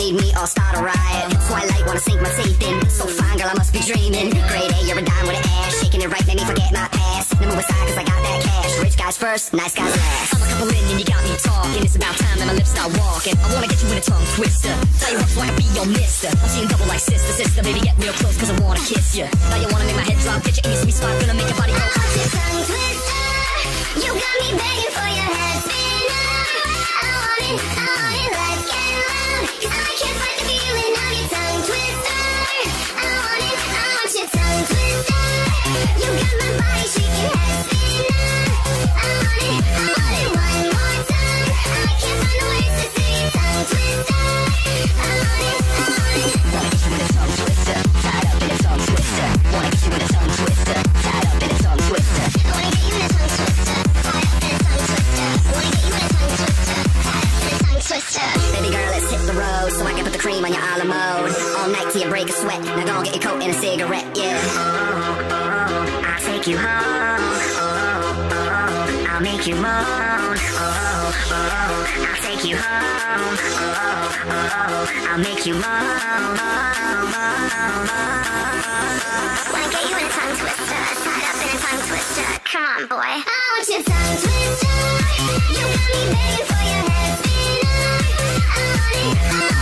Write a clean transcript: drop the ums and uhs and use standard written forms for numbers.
need me, I'll start a riot. Twilight, wanna sink my teeth in. So fine, girl, I must be dreaming. Grade A, you're a dime with an ass. Shaking it right, made me forget my past. Never was side, cause I got that cash. Rich guys first, nice guys last. I'm a couple in and you got me talking. It's about time that my lips start walking. I wanna get you in a tongue twister. Tell you what, so I can be your mister. I'm seeing double like sister, sister. Baby, get real close, cause I wanna kiss you. Now you wanna make my head drop. Get you in your sweet spot, gonna make your body go. I'm your tongue twister. You got me begging for your head spinner. I want it, let's get loud. Cause I can't fight the feeling of your tongue twister. I want it, I want your tongue twister. You got my body shaking, head spinner. I want it one more time. I can't find the words to say your tongue twister. I want it. Wanna get you in a tongue twister, tied up in a tongue twister. Wanna get you in a tongue twister, tied up in a tongue twister. Wanna get you in a tongue twister, tied up in a tongue twister. Wanna get you in a tongue twister, tied up in a tongue twister. Baby girl, let's hit the road so I can put the cream on your a la mode. All night till you break a sweat. Now go and get your coat and a cigarette, yeah. I'll take you home. I'll make you moan. I'll take you home. I'll make you moan. Wanna get you in a tongue twister, tied up in a tongue twister. Come on, boy. I want your tongue twister. You got me begging for your head spinner. I want it,